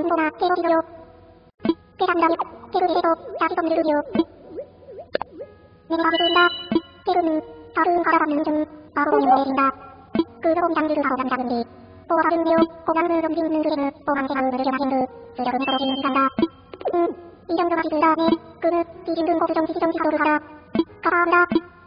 정보나 제보 필요. 계산이라니 태그에서 다시 좀 누르기요. 내가 해준다. 태그는 다른 받아받는 중 바로 보는 거해진다. 그로 공장들을 하고 남자분이 보아하는데요. 공장을 넘기는 그에는 보안생활을 느껴하는 쓰려는 서로 지는간다. 이 정도가 지금 다음에 그는 뒤집는 고수정 지시정 지도를 하라. 감사합니다.